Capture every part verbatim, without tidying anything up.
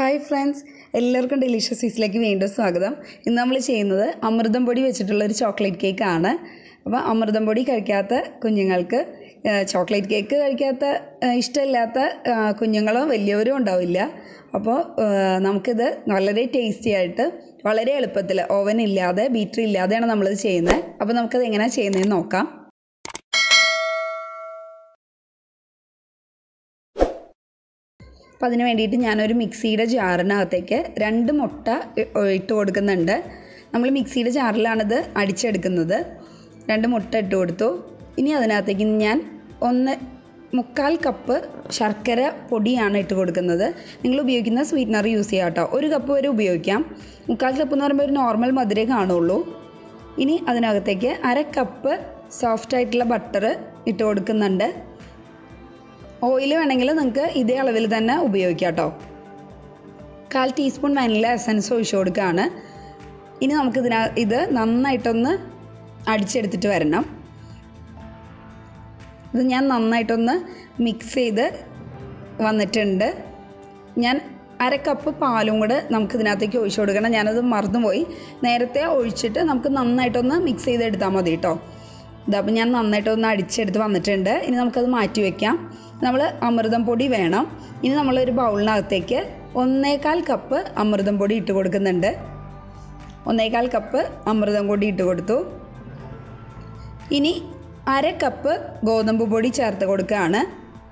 Hi friends, എല്ലാവർക്കും delicious സ്വീറ്റ്സിലേക്ക് വീണ്ടും സ്വാഗതം. ഇന്ന് നമ്മൾ ചെയ്യുന്നത് അമൃതം പൊടി വെച്ചിട്ടുള്ളൊരു ചോക്ലേറ്റ് കേക്കാണ്. അപ്പോൾ അമൃതം പൊടി കഴിക്കാത്ത കുഞ്ഞുങ്ങൾക്ക്, ചോക്ലേറ്റ് കേക്ക് കഴിക്കാത്ത ഇഷ്ടമില്ലാത്ത കുഞ്ഞുങ്ങളോ വലിയവരും ഉണ്ടാവില്ല. അപ്പോൾ നമുക്കിത് വളരെ ടേസ്റ്റി ആയിട്ട് വളരെ എളുപ്പത്തിൽ ഓവൻ ഇല്ലാതെ ബീറ്റർ ഇല്ലാതെയാണ് നമ്മളിത് ചെയ്യുന്നത്. അപ്പോൾ നമുക്കത് എങ്ങനെയാണ് ചെയ്യുന്നതെന്ന് നോക്കാം. അപ്പോൾ അതിന് വേണ്ടിയിട്ട് ഞാനൊരു മിക്സിയുടെ ജാറിനകത്തേക്ക് രണ്ട് മുട്ട ഇട്ട് കൊടുക്കുന്നുണ്ട്. നമ്മൾ മിക്സിയുടെ ജാറിലാണിത് അടിച്ചെടുക്കുന്നത്. രണ്ട് മുട്ട ഇട്ട് കൊടുത്തു. ഇനി അതിനകത്തേക്ക് ഞാൻ ഒന്ന് മുക്കാൽ കപ്പ് ശർക്കര പൊടിയാണ് ഇട്ട് കൊടുക്കുന്നത്. നിങ്ങൾ ഉപയോഗിക്കുന്ന സ്വീറ്റ്നർ യൂസ് ചെയ്യാം കേട്ടോ. ഒരു കപ്പ് വരെ ഉപയോഗിക്കാം. മുക്കാൽ കപ്പ് എന്ന് പറയുമ്പോൾ ഒരു നോർമൽ മധുരേ കാണുള്ളൂ. ഇനി അതിനകത്തേക്ക് അര കപ്പ് സോഫ്റ്റായിട്ടുള്ള ബട്ടർ ഇട്ട് കൊടുക്കുന്നുണ്ട്. ഓയിൽ വേണമെങ്കിൽ നിങ്ങൾക്ക് ഇതേ അളവിൽ തന്നെ ഉപയോഗിക്കാം കേട്ടോ. കാൽ ടീസ്പൂൺ വാനില എസൻസ് ഒഴിച്ചു കൊടുക്കുകയാണ്. ഇനി നമുക്കിതിന ഇത് നന്നായിട്ടൊന്ന് അടിച്ചെടുത്തിട്ട് വരണം. ഇത് ഞാൻ നന്നായിട്ടൊന്ന് മിക്സ് ചെയ്ത് വന്നിട്ടുണ്ട്. ഞാൻ അര കപ്പ് പാലും കൂടെ നമുക്കിതിനകത്തേക്ക് ഒഴിച്ചു കൊടുക്കണം. ഞാനത് മറന്നുപോയി. നേരത്തെ ഒഴിച്ചിട്ട് നമുക്ക് നന്നായിട്ടൊന്ന് മിക്സ് ചെയ്തെടുത്താൽ മതി കേട്ടോ. ഇതപ്പോൾ ഞാൻ നന്നായിട്ടൊന്ന് അടിച്ചെടുത്ത് വന്നിട്ടുണ്ട്. ഇനി നമുക്കത് മാറ്റി വയ്ക്കാം. നമ്മൾ അമൃതം പൊടി വേണം. ഇനി നമ്മളൊരു ബൗളിനകത്തേക്ക് ഒന്നേകാൽ കപ്പ് അമൃതം പൊടി ഇട്ട് കൊടുക്കുന്നുണ്ട്. ഒന്നേകാൽ കപ്പ് അമൃതം പൊടി ഇട്ട് കൊടുത്തു. ഇനി അര കപ്പ് ഗോതമ്പ് പൊടി ചേർത്ത് കൊടുക്കുകയാണ്.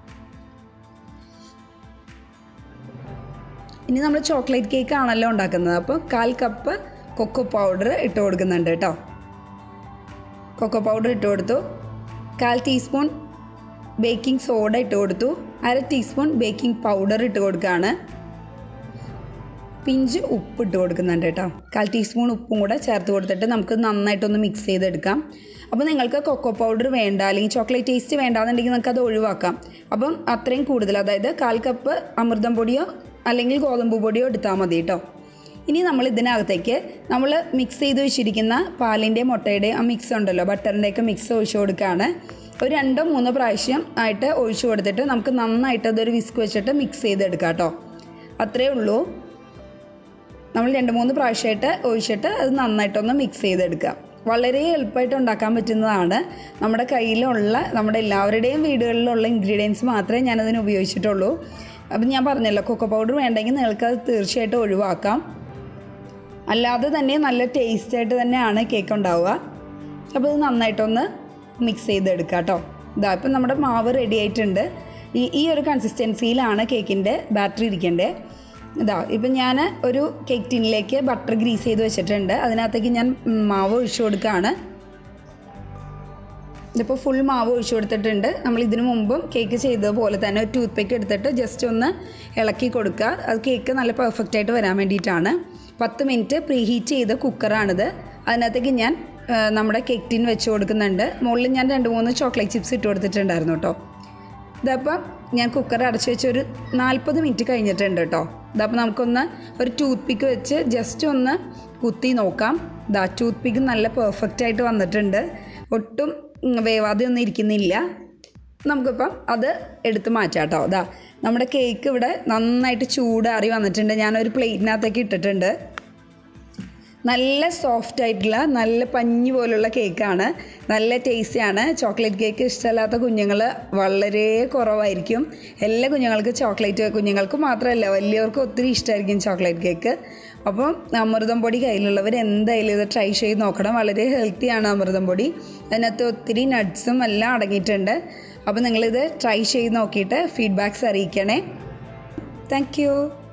ഇനി നമ്മൾ ചോക്ലേറ്റ് കേക്ക് ആണല്ലോ ഉണ്ടാക്കുന്നത്. അപ്പോൾ കാൽ കപ്പ് കൊക്കോ പൗഡർ ഇട്ട് കൊടുക്കുന്നുണ്ട് കേട്ടോ. കൊക്കോ പൗഡർ ഇട്ട് കൊടുത്തു. കാൽ ടീസ്പൂൺ ബേക്കിംഗ് സോഡ ഇട്ട് കൊടുത്തു. അര ടീസ്പൂൺ ബേക്കിംഗ് പൗഡർ ഇട്ട് കൊടുക്കുകയാണ്. പിഞ്ച് ഉപ്പ് ഇട്ട് കൊടുക്കുന്നുണ്ട് കേട്ടോ. കാൽ ടീസ്പൂൺ ഉപ്പും കൂടെ ചേർത്ത് കൊടുത്തിട്ട് നമുക്ക് നന്നായിട്ടൊന്ന് മിക്സ് ചെയ്തെടുക്കാം. അപ്പോൾ നിങ്ങൾക്ക് കൊക്കോ പൗഡർ വേണ്ട, അല്ലെങ്കിൽ ചോക്ലേറ്റ് ടേസ്റ്റ് വേണ്ടാന്നുണ്ടെങ്കിൽ നിങ്ങൾക്ക് അത് ഒഴിവാക്കാം. അപ്പം അത്രയും കൂടുതൽ, അതായത് കാൽ കപ്പ് അമൃതം പൊടിയോ അല്ലെങ്കിൽ ഗോതമ്പ് പൊടിയോ എടുത്താൽ മതി കേട്ടോ. ഇനി നമ്മൾ ഇതിനകത്തേക്ക് നമ്മൾ മിക്സ് ചെയ്ത് വെച്ചിരിക്കുന്ന പാലിൻ്റെയും മുട്ടയുടെയും ആ മിക്സ് ഉണ്ടല്ലോ, ബട്ടറിൻ്റെയൊക്കെ മിക്സ് ഒഴിച്ചു കൊടുക്കുകയാണ്. ഒരു രണ്ടോ മൂന്നോ പ്രാവശ്യം ആയിട്ട് ഒഴിച്ചു കൊടുത്തിട്ട് നമുക്ക് നന്നായിട്ട് അതൊരു വിസ്ക് വെച്ചിട്ട് മിക്സ് ചെയ്തെടുക്കാം കേട്ടോ. അത്രയേ ഉള്ളൂ. നമ്മൾ രണ്ട് മൂന്ന് പ്രാവശ്യമായിട്ട് ഒഴിച്ചിട്ട് അത് നന്നായിട്ടൊന്ന് മിക്സ് ചെയ്തെടുക്കുക. വളരെ എളുപ്പമായിട്ട് ഉണ്ടാക്കാൻ പറ്റുന്നതാണ്. നമ്മുടെ കയ്യിലുള്ള, നമ്മുടെ എല്ലാവരുടെയും വീടുകളിലുള്ള ഇൻഗ്രീഡിയൻസ് മാത്രമേ ഞാനതിന് ഉപയോഗിച്ചിട്ടുള്ളൂ. അപ്പം ഞാൻ പറഞ്ഞല്ലോ, കൊക്കോ പൗഡർ വേണ്ടെങ്കിൽ നിങ്ങൾക്കത് തീർച്ചയായിട്ടും ഒഴിവാക്കാം. അല്ലാതെ തന്നെ നല്ല ടേസ്റ്റായിട്ട് തന്നെയാണ് കേക്ക് ഉണ്ടാവുക. അപ്പോൾ ഇത് നന്നായിട്ടൊന്ന് മിക്സ് ചെയ്തെടുക്കുക കേട്ടോ. ഇതാ ഇപ്പം നമ്മുടെ മാവ് റെഡി ആയിട്ടുണ്ട്. ഈ ഈ ഒരു കൺസിസ്റ്റൻസിയിലാണ് കേക്കിൻ്റെ ബാറ്ററി ഇരിക്കേണ്ടത്. ഇതാ ഇപ്പം ഞാൻ ഒരു കേക്ക് ടിന്നിലേക്ക് ബട്ടർ ഗ്രീസ് ചെയ്ത് വെച്ചിട്ടുണ്ട്. അതിനകത്തേക്ക് ഞാൻ മാവ് ഒഴിച്ചു കൊടുക്കുകയാണ്. ഇതിപ്പോൾ ഫുൾ മാവ് ഒഴിച്ചു കൊടുത്തിട്ടുണ്ട്. നമ്മൾ ഇതിനു മുമ്പും കേക്ക് ചെയ്തതുപോലെ തന്നെ ഒരു ടൂത്ത് പിക്ക് എടുത്തിട്ട് ജസ്റ്റ് ഒന്ന് ഇളക്കി കൊടുക്കുക. അത് കേക്ക് നല്ല പെർഫെക്റ്റ് ആയിട്ട് വരാൻ വേണ്ടിയിട്ടാണ്. പത്ത് മിനിറ്റ് പ്രീ ഹീറ്റ് ചെയ്ത കുക്കറാണിത്. അതിനകത്തേക്ക് ഞാൻ നമ്മുടെ കേക്ക് ടിൻ വെച്ച് കൊടുക്കുന്നുണ്ട്. മുകളിൽ ഞാൻ രണ്ട് മൂന്ന് ചോക്ലേറ്റ് ചിപ്സ് ഇട്ട് കൊടുത്തിട്ടുണ്ടായിരുന്നു കേട്ടോ. ഇതപ്പം ഞാൻ കുക്കർ അടച്ചു വെച്ച് ഒരു നാൽപ്പത് മിനിറ്റ് കഴിഞ്ഞിട്ടുണ്ട് കേട്ടോ. ഇതപ്പോൾ നമുക്കൊന്ന് ഒരു ടൂത്ത് പിക്ക് വെച്ച് ജസ്റ്റ് ഒന്ന് കുത്തി നോക്കാം. ഇതാ ടൂത്ത് പിക്ക് നല്ല പെർഫെക്റ്റ് ആയിട്ട് വന്നിട്ടുണ്ട്. ഒട്ടും വേവാതെ ഒന്നും ഇരിക്കുന്നില്ല. നമുക്കിപ്പം അത് എടുത്ത് മാറ്റാം കേട്ടോ. ഇതാ നമ്മുടെ കേക്ക് ഇവിടെ നന്നായിട്ട് ചൂടാറി വന്നിട്ടുണ്ട്. ഞാനൊരു പ്ലേറ്റിനകത്തേക്ക് ഇട്ടിട്ടുണ്ട്. നല്ല സോഫ്റ്റ് ആയിട്ടുള്ള നല്ല പഞ്ഞി പോലുള്ള കേക്കാണ്. നല്ല ടേസ്റ്റിയാണ്. ചോക്ലേറ്റ് കേക്ക് ഇഷ്ടമല്ലാത്ത കുഞ്ഞുങ്ങൾ വളരെ കുറവായിരിക്കും. എല്ലാ കുഞ്ഞുങ്ങൾക്ക് ചോക്ലേറ്റ്, കുഞ്ഞുങ്ങൾക്ക് മാത്രമല്ല വലിയവർക്കും ഒത്തിരി ഇഷ്ടമായിരിക്കും ചോക്ലേറ്റ് കേക്ക്. അപ്പം അമൃതം പൊടി കയ്യിലുള്ളവർ എന്തായാലും ഇത് ട്രൈ ചെയ്ത് നോക്കണം. വളരെ ഹെൽത്തിയാണ് അമൃതം പൊടി. അതിനകത്ത് ഒത്തിരി നട്ട്സും എല്ലാം അടങ്ങിയിട്ടുണ്ട്. അപ്പോൾ നിങ്ങളിത് ട്രൈ ചെയ്ത് നോക്കിയിട്ട് ഫീഡ്ബാക്ക്സ് അറിയിക്കണേ. Thank you.